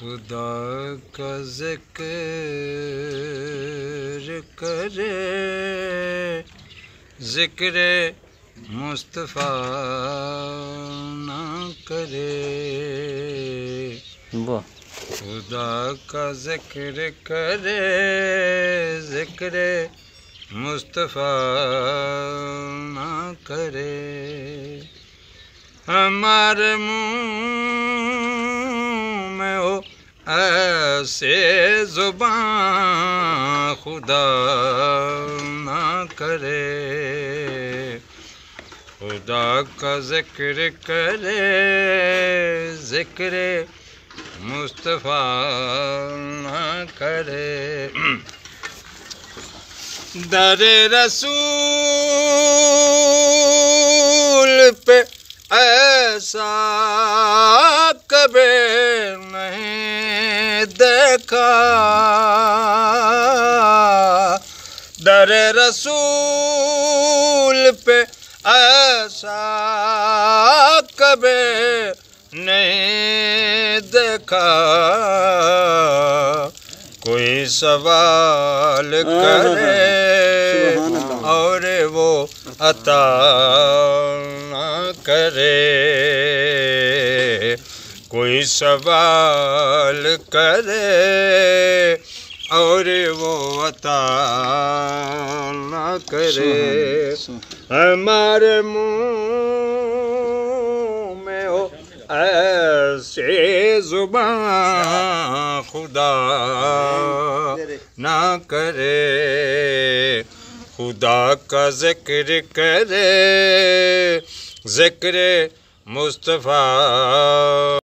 خدا کا ذکر کرے ذکر مصطفیٰ نہ کرے خدا کا ذکر کرے ذکر مصطفیٰ نہ کرے ہمارے منہ میں ہو ایسے زبان خدا نہ کرے خدا کا ذکر کرے ذکر مصطفیٰ نہ کرے در رسول پہ ایسا کبھی نہیں دیکھا در رسول پہ ایسا کبھی نہیں دیکھا کوئی سوال کرے اور وہ عطا نہ کرے کوئی سوال کرے اور وہ عطا نہ کرے ہمارے منہ میں ہو ایسے زبان خدا نہ کرے خدا کا ذکر کرے ذکر مصطفیٰ